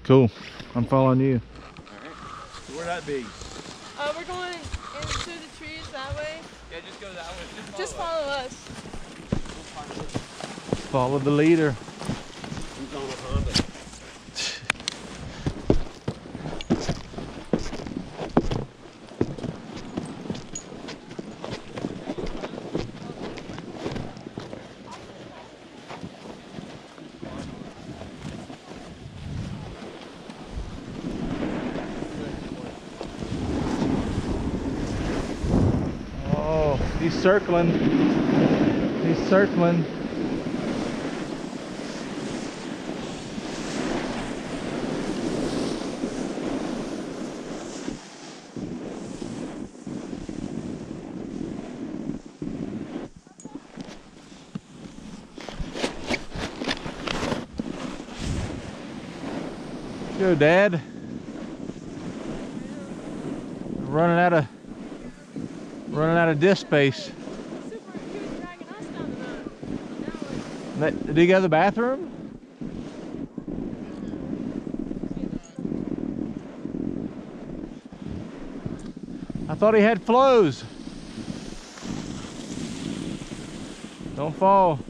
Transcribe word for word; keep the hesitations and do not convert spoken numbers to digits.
Cool. I'm following you. Alright. So where'd that be? Uh, we're going into the trees that way. Yeah, just go that way. Just follow, Just follow us. Follow the leader. Who's on a Honda? Oh, he's circling. He's circling. Go, Dad. Running out of running out of disc space. Super, he was dragging us down the road. Now That- Did he go to the bathroom? I thought he had flows. Don't fall.